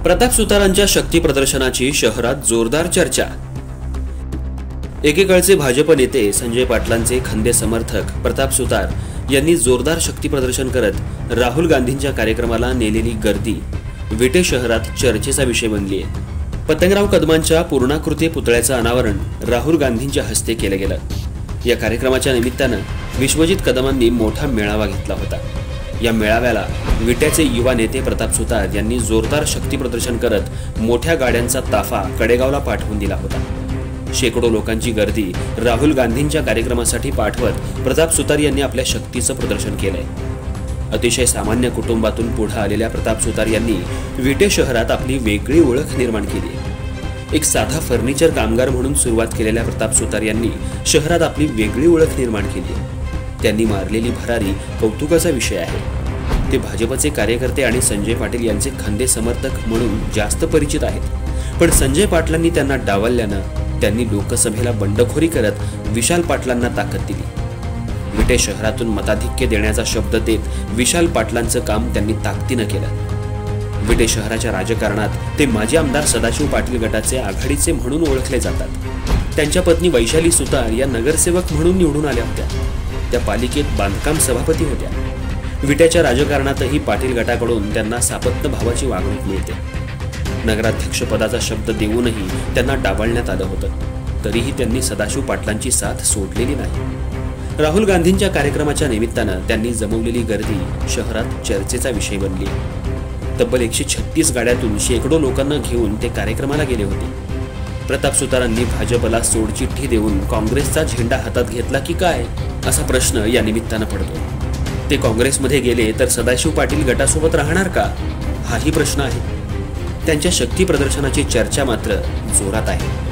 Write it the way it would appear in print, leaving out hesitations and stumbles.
प्रताप सुतारांच्या शक्ती प्रदर्शनाची शहरात जोरदार चर्चा। एकेकाळचे भाजप नेते संजय पाटलांचे खंदे समर्थक प्रताप सुतार यांनी जोरदार शक्ती प्रदर्शन करत राहुल गांधींच्या कार्यक्रमाला नेलेली गर्दी विटे शहरात चर्चेचा विषय बनली आहे। पतंगराव कदमांच्या पूर्णाकृती पुतळ्याचं अनावरण राहुल गांधींच्या हस्ते केलं गेलं। या कार्यक्रमाच्या निमित्तानं विश्वजित कदमांनी मोठा मेळावा घेतला होता। या मेळाव्याला विट्याचे युवा नेते प्रताप सुतार यांनी जोरदार शक्ती प्रदर्शन करत मोठ्या गाड्यांचा ताफा कडेगावला पाठवून दिला होता। शेकडो लोकांची गर्दी राहुल गांधींच्या कार्यक्रमासाठी पाठवत प्रताप सुतार यांनी आपल्या शक्तीचं प्रदर्शन केलंय। अतिशय सामान्य कुटुंबातून पुढे आलेल्या प्रताप सुतार यांनी विटे शहरात आपली वेगळी ओळख निर्माण केली। एक साधा फर्निचर कामगार म्हणून सुरुवात केलेल्या प्रताप सुतार यांनी शहरात आपली वेगळी ओळख निर्माण केली। त्यांनी मारलेली भरारी कौतुकाचा विषय आहे। ते भाजपचे कार्यकर्ते आणि संजय पाटील यांचे खंदे समर्थक म्हणून जास्त परिचित आहेत, पण संजय पाटलांनी त्यांना डावलल्यानं त्यांनी लोकसभेला बंडखोरी करत विशाल पाटलांना ताकद दिली। विटे शहरातून मताधिक्य देण्याचा शब्द देत विशाल पाटलांचं काम त्यांनी ताकदीनं केलं। विटे शहराच्या राजकारणात ते माजी आमदार सदाशिव पाटील गटाचे आघाडीचे म्हणून ओळखले जातात। त्यांच्या पत्नी वैशाली सुतार या नगरसेवक म्हणून निवडून आल्या होत्या। त्या पालिकेत बांधकाम सभापती होत्या। विट्याच्या राजकारणातही पाटील गटाकडून त्यांना सापत्य भावाची वागणूक मिळते। नगराध्यक्ष पदाचा शब्द देऊनही त्यांना डावलण्यात आलं होतं, तरीही त्यांनी सदाशिव पाटलांची साथ सोडलेली नाही। राहुल गांधींच्या कार्यक्रमाच्या निमित्तानं त्यांनी जमवलेली गर्दी शहरात चर्चेचा विषय बनली। तब्बल 136 गाड्यातून शेकडो लोकांना घेऊन ते कार्यक्रमाला गेले होते। प्रताप सुतारांनी भाजपला सोडचिठ्ठी देऊन काँग्रेसचा झेंडा हातात घेतला की काय, असा प्रश्न या निमित्तानं पडतो। ते काँग्रेसमध्ये गेले तर सदाशिव पाटील गटासोबत राहणार का, हाही प्रश्न आहे। त्यांच्या शक्ती प्रदर्शनाची चर्चा मात्र जोरात आहे।